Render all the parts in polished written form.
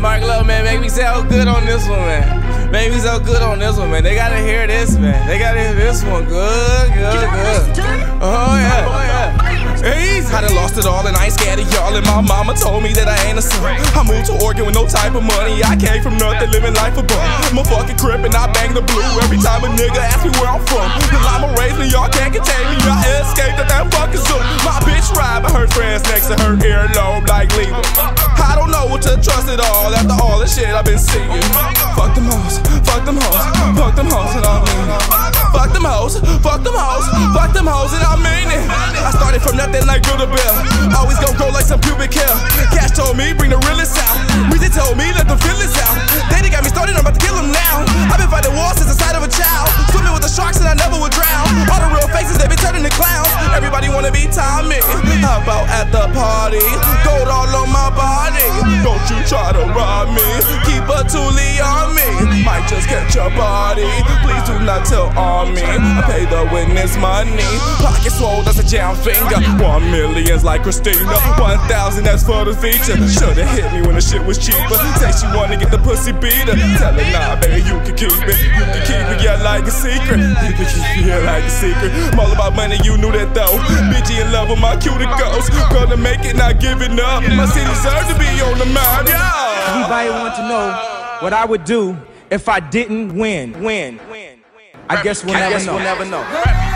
Mark Lowe, man, make me sound good on this one, man. Make me sound good on this one, man. They gotta hear this, man. They gotta hear this one. Good. Oh yeah. Easy. I done lost it all and I ain't scared of y'all. And my mama told me that I ain't a son. I moved to Oregon with no type of money. I came from nothing, living life above. I'm a fucking crip and I bang the blue every time a nigga asks me where I'm from. Cause I'm a raised and y'all can't contain me. I escaped at that fucking zoo. My bitch ride, but her friends next to her earlobe like lethal. I don't know what to trust at all after all the shit I've been seeing. Fuck them hoes, fuck them hoes, fuck them hoes and I mean it. Fuck them hoes, fuck them hoes, fuck them hoes and I mean it. I started from nothing like Build a Bill. Always gon' grow like some pubic hair. Cash told me bring the realest out. Reason told me let the feelings out. They got me started, I'm about to kill them now. I've been fighting wars since the sight of a child. Swimming with the sharks and I never would drown. All the real faces they been turning to clowns. Everybody wanna be Tommy. How about at the party? Gold all on my body. Don't you try to rob me. Keep a toolie on me. Might just catch your body. Please do not tell on me. I pay the witness money. Pocket swole, that's a jam finger. 1 million's like Christina. 1,000, that's for the feature. Should've hit me when the shit was cheaper. Say she wanna get the pussy beater. Tell her nah, baby, you can keep it. You can keep it, yeah, like a secret. You can keep it, like a secret. I'm all about money, you knew that though. Bitchy in love with my cuticles. Gonna make it, not giving up. My city deserves to be on the map, yeah. Anybody want to know what I would do if I didn't win? I guess we'll never know.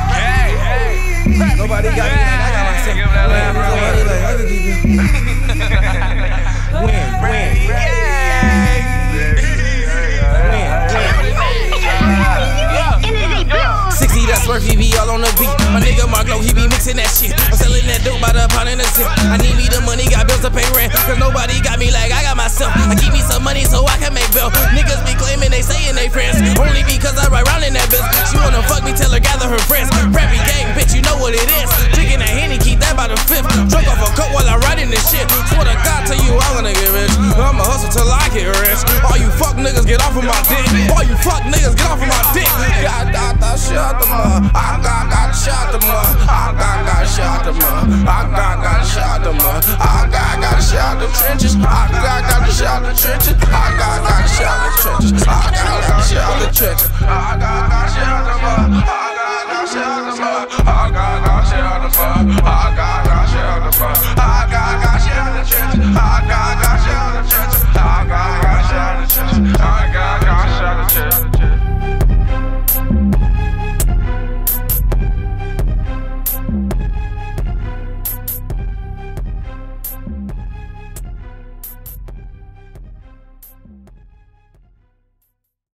Nobody got me. I got myself. That's worth he be all on the beat. My nigga Mark Lowe, he be mixing that shit. I'm selling that dope by the pound and a zip. I need me the money, got bills to pay rent. Cause nobody got me like I got myself. I keep me some money so I can make bail. Niggas be claiming they saying they friends only because I ride around in that bitch. She wanna fuck me, tell her gather her friends. Rappy gang, bitch, you know what it is. Drinking that Henny, keep that by the fifth. Drunk off a coat while I'm riding this shit. Swear to God, tell you I'm gonna get rich. I'ma hustle till I get rich. All you fuck niggas get off of my dick. All you fuck niggas get off of my dick. Shut them up. I got shot them up. I got shot them up. I got shot.